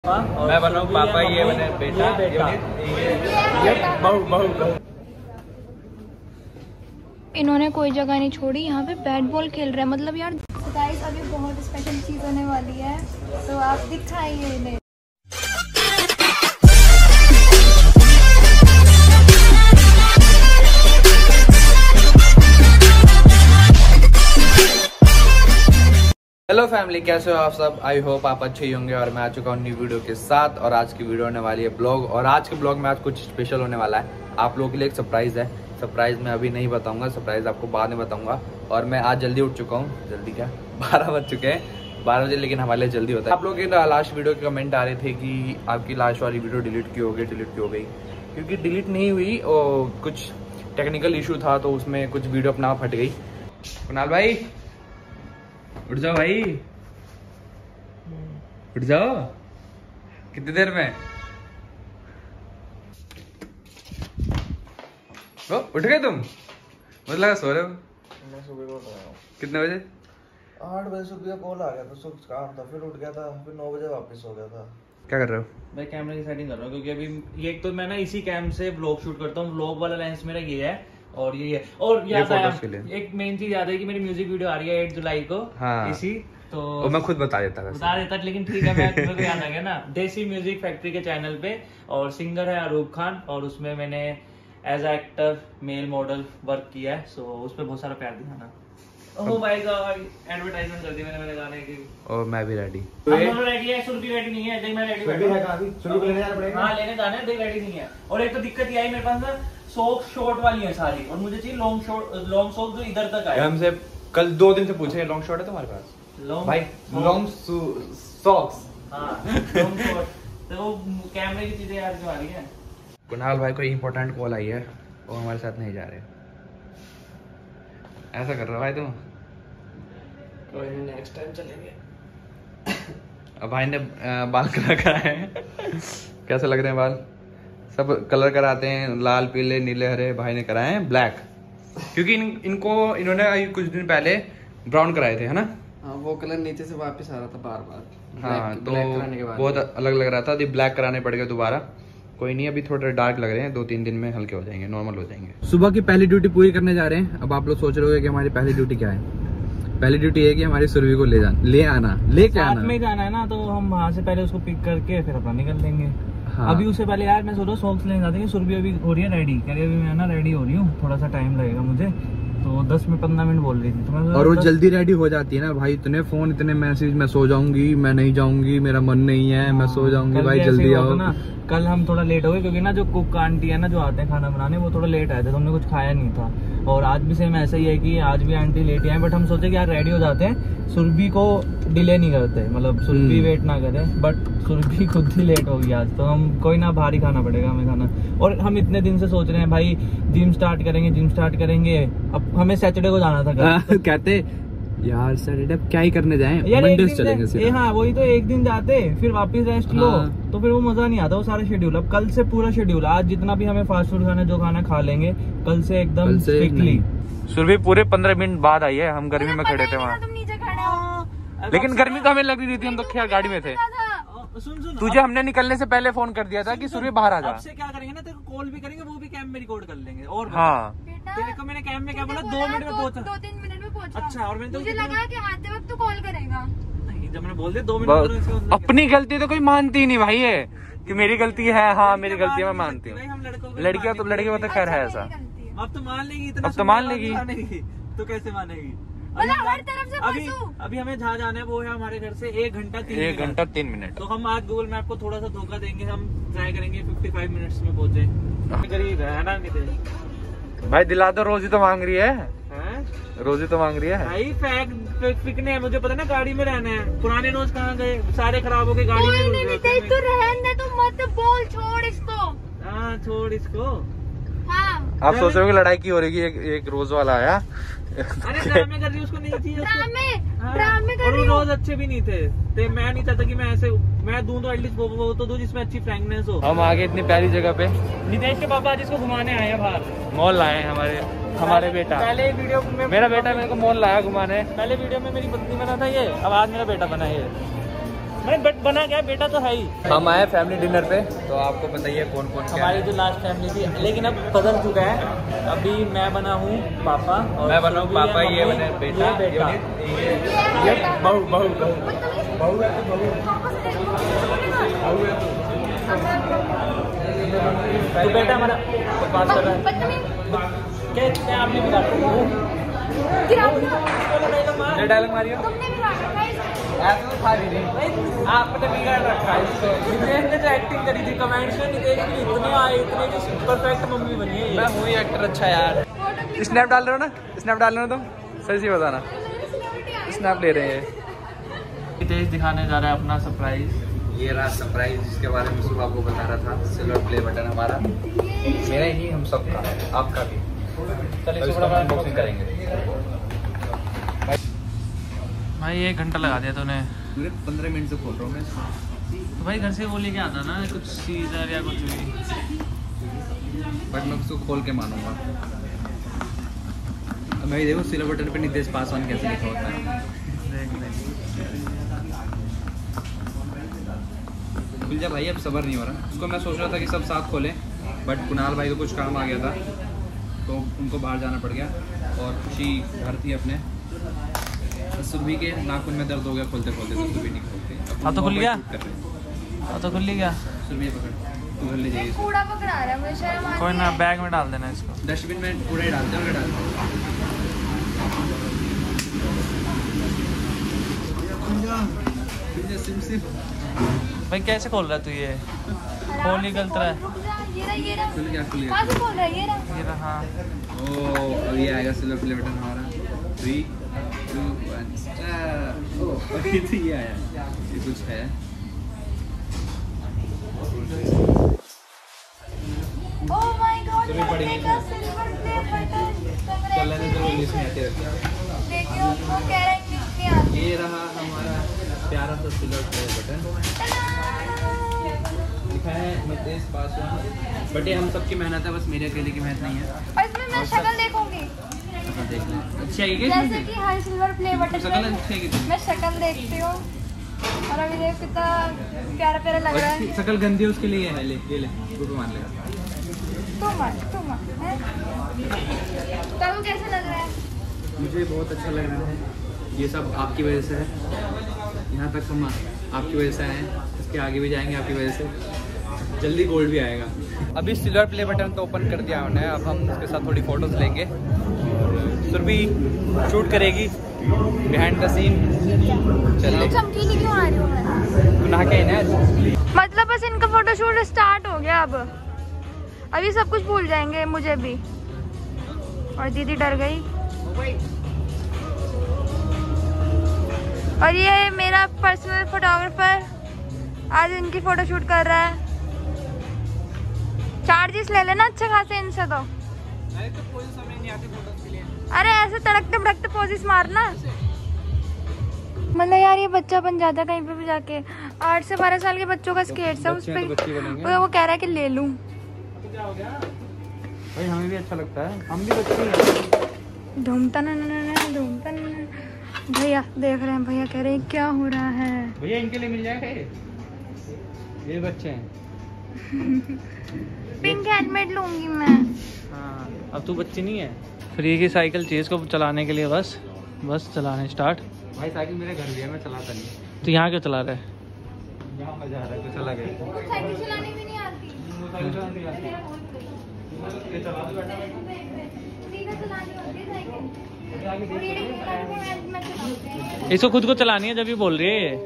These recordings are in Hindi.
मैं बनूं पापा, ये बने बेटा, ये बहू। इन्होंने कोई जगह नहीं छोड़ी, यहाँ पे बैट बॉल खेल रहे हैं। मतलब यार गाइस अभी बहुत स्पेशल चीज होने वाली है, तो आप दिखाइए इन्हें। हेलो फैमिली, कैसे हो आप सब? आई होप आप अच्छे ही होंगे। और मैं आ चुका हूँ न्यू वीडियो के साथ। और आज की वीडियो होने वाली है ब्लॉग। और आज के ब्लॉग में आज कुछ स्पेशल होने वाला है। आप लोगों के लिए एक सरप्राइज़ है। सरप्राइज़ मैं अभी नहीं बताऊंगा, सरप्राइज़ आपको बाद में बताऊंगा। और मैं आज जल्दी उठ चुका हूँ। जल्दी क्या, 12 बज चुके हैं, 12 बजे, लेकिन हमारे लिए जल्दी होता है। आप लोगों के लास्ट वीडियो के कमेंट आ रहे थे कि आपकी लास्ट वाली वीडियो डिलीट क्यों हो गई। क्योंकि डिलीट नहीं हुई और कुछ टेक्निकल इशू था, तो उसमें कुछ वीडियो अपना फट गई। कुणाल भाई उठ जाओ भाई, उठ जाओ। कितनी देर में? ओ, उठ गए तुम? मुझे लगा सो रहे हो। मैं सुबह को उठ रहा हूँ। कितने बजे? 8 बजे सुबह कॉल आ गया था, सुबह काम था, फिर उठ गया था, फिर 9 बजे वापस हो गया था। क्या कर रहे हो? भाई कैमरे की सेटिंग कर रहा हूँ, क्योंकि अभी ये एक तो मैं ना इसी कैम से व्लॉग शूट करता हूँ। व्लॉग वाला लेंस मेरा ये है और ये है। और याद आया, एक मेन चीज याद है कि मेरी म्यूजिक वीडियो आ रही है 8 जुलाई को। हाँ। इसी तो मैं खुद बता देता, लेकिन ठीक है, मैं तुम्हें को याद आ गया ना। देसी म्यूजिक फैक्ट्री के चैनल पे, और सिंगर है अरूप खान, और उसमें मैंने as a actor male model work किया है। सो उस पर बहुत सारा प्यार दिया ना। ओह भाई गॉड, एडवर्टाइजमेंट कर दी मैंने मेरे गाने की। और मैं भी रेडी। हम रेडी है, सुरभि रेडी नहीं है। देख मैं रेडी हाँ, लेने जाना है, देख रेडी नहीं है। और एक तो दिक्कत ये आई, मेरे पास ना सॉक्स शॉर्ट वाली है सारी, और मुझे चाहिए लॉन्ग सॉक्स जो इधर तक आए। हमसे कल 2 दिन से पूछे लॉन्ग शॉर्ट है तुम्हारे पास? भाई लॉन्ग सॉक्स। हाँ, लॉन्ग शॉर्ट। तो वो कैमरे की चीजें याद जो आ रही है। कुणाल भाई को इंपॉर्टेंट कॉल आई है, वो हमारे साथ नहीं जा रहे। ऐसा कर रहा भाई तुम? कोई नहीं, नेक्स्ट टाइम चलेंगे। अब भाई ने बाल कलर कराए हैं। कैसे लग रहे हैं बाल? सब कलर कराते हैं, लाल पीले नीले हरे। भाई ने कराए हैं ब्लैक, क्योंकि इन्होंने कुछ दिन पहले ब्राउन कराए थे, है ना? हाँ, वो कलर नीचे से वापस आ रहा था बार बार। हाँ, तो बहुत अलग लग रहा था। अभी ब्लैक कराने पड़ गए दोबारा। कोई नहीं, अभी थोड़े डार्क लग रहे हैं, 2-3 दिन में हल्के हो जाएंगे, नॉर्मल हो जाएंगे। सुबह की पहली ड्यूटी पूरी करने जा रहे हैं। अब आप लोग सोच रहे हो कि हमारी पहली ड्यूटी क्या है? पहली ड्यूटी है कि हमारी सुरभि को लेके आना साथ में जाना है ना, तो हम वहाँ से पहले उसको पिक करके फिर अपना निकल लेंगे। हाँ। अभी उससे पहले यार मैं सोच रहा हूँ सॉक्स लेने जाते हैं। सुरभि अभी हो रही है रेडी, कह रही है अभी मैं ना रेडी हो रही हूँ, थोड़ा सा टाइम लगेगा मुझे, तो 10 में 15 मिनट बोल रही थी। तो मैं, और वो जल्दी रेडी हो जाती है ना भाई। इतने फोन, इतने मैसेज, मैं सो जाऊंगी, मैं नहीं जाऊंगी, मेरा मन नहीं है, मैं सो जाऊंगी, भाई जल्दी आओ ना। कल हम थोड़ा लेट हो गए, क्योंकि ना जो कुक आंटी है ना, जो आते हैं खाना बनाने, वो थोड़ा लेट आए थे, तो हमने कुछ खाया नहीं था। और आज भी सेम ऐसा ही है कि आज भी आंटी लेट आए, बट हम सोचे कि यार रेडी हो जाते हैं, सुरभि को डिले नहीं करते, मतलब सुरभि वेट ना करे। बट सुरभि खुद ही लेट हो गई आज, तो हम कोई ना, बाहर ही खाना पड़ेगा हमें खाना। और हम इतने दिन से सोच रहे हैं भाई जिम स्टार्ट करेंगे। अब हमें सैटरडे को जाना था। कहते यार सैटरडे क्या ही करने जाएं, मंडे से चलेंगे। हाँ, वही तो, एक दिन जाते फिर वापस रेस्ट लो, तो फिर वो मजा नहीं आता। वो सारा शेड्यूल, अब कल से पूरा शेड्यूल, आज जितना भी हमें फास्ट फूड खाना, जो खाना खा लेंगे, कल से एकदम स्ट्रिक्टली। सुरभि पूरे 15 मिनट बाद आई है। हम गर्मी में खड़े थे वहाँ, लेकिन गर्मी तो हमें लग रही थी, हम तो खैर गाड़ी में थे। सुन, तुझे हमने निकलने से पहले फोन कर दिया था कि सुरभि बाहर आ जा। अब से क्या करेंगे ना, तेरे को कॉल भी करेंगे, वो भी कैम में रिकॉर्ड कर लेंगे। और हाँ, तेरे को मैंने कैम में क्या बोला, 2 मिनट में पहुंचा, 2-3 मिनट में पहुंचा। अच्छा, और मैंने मुझे लगा कि आते वक्त तो कॉल करेगा। नहीं, जब मैंने बोल दिया 2 मिनट, अपनी गलती तो कोई मानती नहीं भाई है कि मेरी गलती है। हाँ, मेरी गलती है, मैं मानती हूँ। लड़कियों तो खैर है ऐसा। अब तो मान लेगी, अब तो मान लेगी, तो कैसे मानेगी? हर तरफ से अभी हमें जहाँ जाना है वो है हमारे घर से 1 घंटा 3 मिनट। तो हम आज गूगल मैप को थोड़ा सा धोखा देंगे, हम ट्राई करेंगे 55 मिनट्स में पहुंचे। गरीब है ना, नहीं भाई दिला तो रोजी तो मांग रही है, रोजी तो मांग रही है भाई। फिकने है, मुझे पता ना गाड़ी में रहना है। पुराने नोज कहाँ गए, सारे खराब हो गए गाड़ी में। तो रहने दो, मत बोल, छोड़ इसको। हाँ, छोड़ इसको। हाँ, आप सोच रहे हो कि लड़ाई की हो रही है? एक रोज वाला आया। अरे ड्रामे कर रही है, उसको नहीं चाहिए ड्रामे कर और रही वो रोज अच्छे भी नहीं थे। तो मैं नहीं चाहता कि मैं ऐसे, मैं दूं तो एटलीस्ट वो तो दूं जिसमें अच्छी फ्रैंकनेस हो। हम आगे इतनी प्यारी जगह पे, नितेश के पापा जिसको घुमाने आए हैं बाहर, मॉल लाए हैं हमारे बेटा। पहले वीडियो में मेरा बेटा मेरे को मॉल लाया घुमाने। पहले वीडियो में मेरी पत्नी बना था ये, अब आज मेरा बेटा बना ये। बट बना क्या, बेटा तो है ही। हम आए फैमिली डिनर पे, तो आपको बताइए कौन कौन क्या हमारी है। जो लास्ट फैमिली थी, लेकिन अब बदल चुका है। अभी मैं बना हूँ पापा, और मैं बना हूँ सुरभि पापा, ये मम्मी, बने बेटा, ये बेटा। ये बहू बहू बहू बहू है तो बहू तो बेटा हमारा बात कर रहा है। क्या आपने बिगाड़ा? डायलॉग मारियो, ऐसे तो था नहीं, आपने बिगाड़ रखा है इसको। नितेश ने जो एक्टिंग करी थी कमेंट्स में, नितेश की इतने आए, इतने की परफेक्ट मम्मी बनी है। मैं हूँ एक्टर अच्छा यार। स्नैप डाल रहे हो ना, स्नैप डाल रहे हो तुम, सही से बताना। स्नैप ले रहे हैं। नितेश दिखाने जा रहा है अपना सरप्राइज। ये रहा सरप्राइज जिसके बारे में सुबह आपको बता रहा था। सिल्वर प्ले बटन हमारा, मेरा ही हम सबका, आपका भी। चलिए इसको अनबॉक्सिंग करेंगे। भाई 1 घंटा लगा दिया तूने। पूरे 15 मिनट से खोल रहा हूँ मैं इसको। तो भाई घर से वो लेके आता ना कुछ सीजर या कुछ भी। बट मैं उसको खोल के मानूंगा। अब मैं देखो सिल्वर बटन पे नितेश पासवान कैसे लिखा होता है। देख देख। खुल जा भाई, अब सब्र नहीं हो रहा। उसको मैं सोच रहा था कि सब साथ खोलें, बट कुणाल भाई को कुछ काम आ गया था तो उनको बाहर जाना पड़ गया, और खुशी घर थी अपने। सुरभि के नाखून में दर्द हो गया खोलते खोलते, तो सुरभि नहीं खोलते। हाँ तो खुल गया, हाँ तो खुल गया। सुरभि पकड़, तू घर ले जाइए। कूड़ा पकड़ा रहा है, मुझे शर्म आ रही कोई ना, है। बैग में डाल देना इसको। डस्टबिन में कूड़ा ही डालते हैं, डालते हैं। भाई कैसे खोल रहा है तू ये? खोल ही गलत रहा है। रुक जा, ये रहा, ये रहा। खुल गया, खुल गया। कहाँ से खोल रहा है, ये रहा। ये रहा। ओ अब ये आएगा सिल्वर प्ले बटन हमारा। 3 2 1 ओके, तो ये आया, ये कुछ है। Oh my God, चलिए पढ़ेंगे। देखो, silver play button। चलने दो, इंग्लिश में आते रहते हैं। देखिए, वो कह रहा है इंग्लिश नहीं आती। ये रहा हमारा प्यारा सा सिल्वर प्ले बटन, लिखा है नितेश पासवान। बट ये हम सबकी मेहनत है, बस मेरे अकेले की मेहनत नहीं है। और इसमें मैं शक्ल देखूंगी, हाँ, देख लें। अच्छी आएगी जैसे कि हर सिल्वर प्ले बटन शक्ल में अच्छी आएगी। मैं शक्ल देखती हूँ। और अभी देख कितना प्यारा प्यारा लग रहा है। शक्ल गंदी है उसके लिए है, ले ये ले, तू भी मान लेगा। तू मान हैं? तब कैसा लग रहा है? मुझे बहुत अच्छा लग रहा है। ये सब आपकी वजह से है, यहाँ तक हम आपकी वजह से आए हैं, इसके आगे भी जाएंगे आपकी वजह से। जल्दी गोल्ड भी आएगा। अभी सिल्वर प्ले बटन तो ओपन कर दिया उन्होंने, अब हम उसके साथ थोड़ी फोटोज लेंगे। सुरभि शूट करेगी बिहाइंड द सीन। चलिए, चमकीली क्यों आ रही हूँ मैं? नहा के ना। मतलब बस इनका फोटोशूट स्टार्ट हो गया। अब अभी सब कुछ भूल जाएंगे, मुझे भी। और दीदी डर गई। और ये मेरा पर्सनल फोटोग्राफर आज इनकी फोटोशूट कर रहा है। चार्जेस ले लेना अच्छे खासे इनसे तो। अरे ऐसे तड़कते भड़कते पोजिस मारना। मतलब यार ये बच्चा बन जाता कहीं पे भी जाके। 8 से 12 साल के बच्चों का स्केट्स है, उस पे वो कह रहा है कि ले लूं। भाई हमें भी अच्छा लगता है, हम भी बच्चे हैं। धूमता ना भैया देख रहे हैं, भैया कह रहे हैं क्या हो रहा है। भैया इनके लिए मिल जाएगा ये बच्चे हैं। पिंक हेलमेट लूंगी मैं। हाँ, अब तू बच्ची नहीं है। फ्री की साइकिल चाहिए इसको चलाने के लिए, बस चलाने स्टार्ट। भाई साइकिल मेरे घर भी है, मैं चलाता नहीं। तो यहाँ क्यों चला रहा है? यहाँ मजा आ रहा है, तो चला गया। साइकिल चलाने भी नहीं आती। इसको खुद को चलानी है जब भी बोल रही है ये।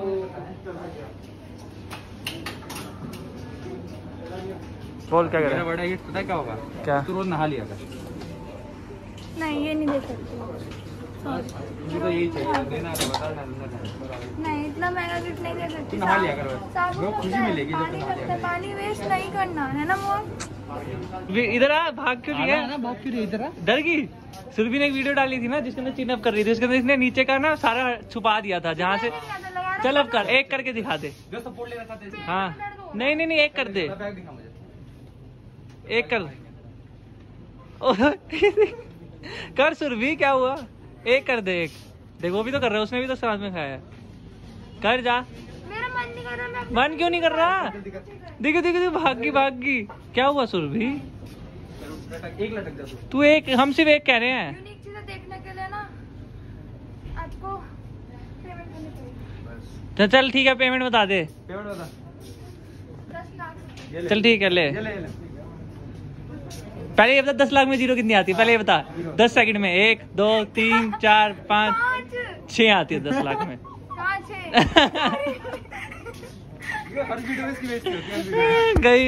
बोल क्या मेरा करें? बड़ा ये पता है क्या होगा? क्या? तू रोज नहा लिया कर। नहीं ये नहीं दे सकती। मुझे तो यही चाहिए, देना तो बता देना। नहीं इतना महंगा गिफ्ट नहीं दे सकती। नहा लिया करो, साबुन वो खुशी होता है, मिलेगी जब पानी नहा लिया लगता है, पानी वेस्ट नहीं करना है ना वो। इधर आ, भाग क्यों रही है? बहुत क्यों इधर आ? डर गई। सुरभि ने एक वीडियो डाली थी ना जिसके अंदर चिन अप कर रही थी, उसके अंदर इसने नीचे का ना सारा छुपा दिया था जहाँ से। चल अब कर, एक करके दिखा दे। जो सपोर्ट लेना चाहते हैं। हाँ नहीं एक कर दे, बैग दिखा मुझे। एक कर कर सुरभि क्या हुआ? एक कर दे, एक देख वो भी तो कर रहा है, उसने भी तो साथ में खाया है। कर जा। वेस्ट मन क्यों नहीं कर रहा? देखो देखो देखो, भागी। क्या हुआ सुरभि? एक लटक जा तू एक, हम सिर्फ एक कह रहे हैं। यूनिक चीजें देखने के लिए ना आपको पेमेंट करनी पड़ेगी। चल ठीक है, पेमेंट बता दे। पेमेंट बता। 10 लाख। चल ठीक है, ले पहले ये बता 10 लाख में जीरो कितनी आती है? पहले ये बता 10 सेकंड में। 1 2 3 4 5 6 आती है 10 लाख में। हर वीडियो में इसकी बेइज्जती होती है। गई।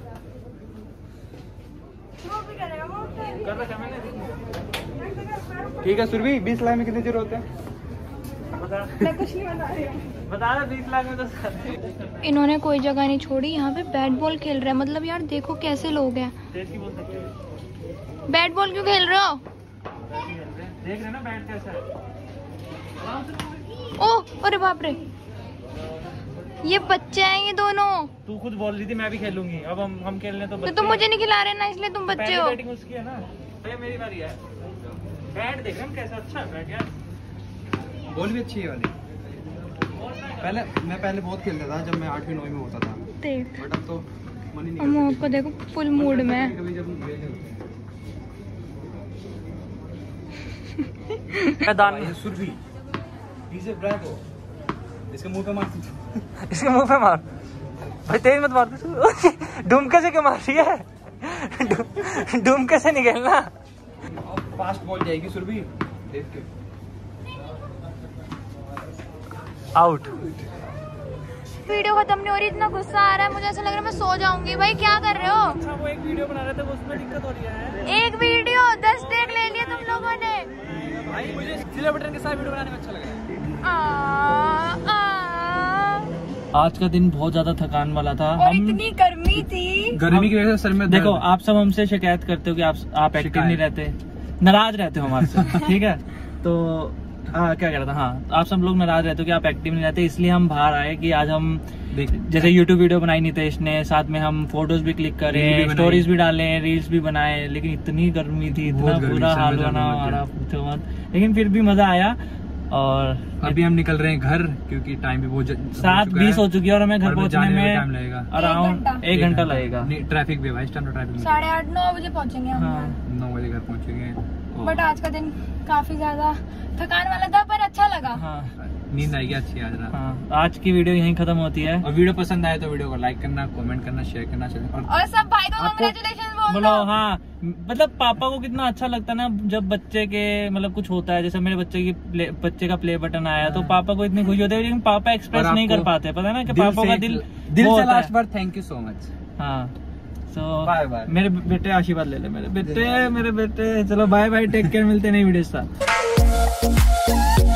ठीक है सुरभि, 20 लाख में कितने जीरो होते हैं? मैं कुछ नहीं बता रही हूँ। बता रहा 20 लाख में तो इन्होंने कोई जगह नहीं छोड़ी, यहाँ पे बैट बॉल खेल रहे हैं। मतलब यार देखो कैसे लोग हैं। बैट बॉल क्यों खेल रहे हो? देख रहे ना बैट कैसा है। ओह अरे बाप रे, ये बच्चे हैं ये दोनों। तू खुद बोल रही थी मैं भी खेलूंगी, अब हम खेल रहे हैं तो तुम मुझे नहीं खिला रहे ना, इसलिए तुम बच्चे हो। बैटिंग उसकी है ना, भैया मेरी बारी है। बैट देख रहे हैं कैसा अच्छा है बैट यार। बॉल भी अच्छी है वाली। मैं पहले बहुत खेलता था जब मैं 8वीं 9वीं में होता था, देख बट अब तो मन ही नहीं अमोक को देखो फुल मूड में। कभी जब मैदान सुरभि डीजे ब्रावो, इसके मुंह पे मार। इसके मुंह पे मार भाई, तेज मत मार। डुमके से क्यों मार रही है? डुमके से नहीं खेलना। फास्ट बॉल जाएगी सुरभि, देख के। आउट। वीडियो खत्म नहीं हो रही, इतना गुस्सा आ रहा है मुझे, ऐसा लग रहा है मैं सो जाऊंगी। भाई क्या कर रहे हो? अच्छा वो एक वीडियो बना रहे थे, उसमें दिक्कत हो रही है। एक वीडियो 10 टेक ले लिए तुम लोगों ने। भाई मुझे सिल्वर बटन के साथ वीडियो बनाने में अच्छा लगा है। आज का दिन बहुत ज्यादा थकान वाला था। और इतनी गर्मी थी। गर्मी की वजह से सर में देखो आप सब हमसे शिकायत करते हो कि आप एक्टिव नहीं रहते, नाराज रहते हो हमारे से। ठीक है तो क्या कह रहा था, हाँ आप सब लोग नाराज रहते हो कि आप एक्टिव नहीं रहते, इसलिए हम बाहर आए कि आज हम जैसे YouTube वीडियो बनाई नितेश ने, साथ में हम फोटोज भी क्लिक करें, स्टोरीज भी डालें, रील्स भी बनाए, लेकिन इतनी गर्मी थी, इतना बुरा हाल बना हमारा पूछो मत, लेकिन फिर भी मजा आया। और अभी हम निकल रहे हैं घर क्योंकि टाइम भी बहुत 7:20 हो चुकी है और हमें घर पहुंचने में टाइम लगेगा अराउंड 1 घंटा लगेगा। ट्रैफिक भी भाई, इस टाइम तो ट्रैफिक 8:30 9 बजे पहुंचेंगे हम। हाँ 9 बजे घर पहुंचेंगे। बट आज का दिन काफी ज्यादा थकान वाला था, पर अच्छा लगा। हाँ नींद आएगी अच्छी आज रात। हाँ आज की वीडियो यहीं खत्म होती है। और वीडियो पसंद आए तो वीडियो को लाइक करना, कमेंट करना, शेयर करना और सब भाई को कांग्रेचुलेशन बोलो। हाँ मतलब पापा को कितना अच्छा लगता है ना जब बच्चे के मतलब कुछ होता है, जैसे मेरे बच्चे का प्ले बटन आया तो पापा को इतनी खुशी होती है, लेकिन पापा एक्सप्रेस नहीं कर पाते, पता है ना कि पापा का दिल से लास्ट बार थैंक यू सो मच। हाँ सो बाय बाय। मेरे बेटे आशीर्वाद ले ले, मेरे बेटे चलो बाय बाय, टेक केयर, मिलते नहीं वीडियो के साथ।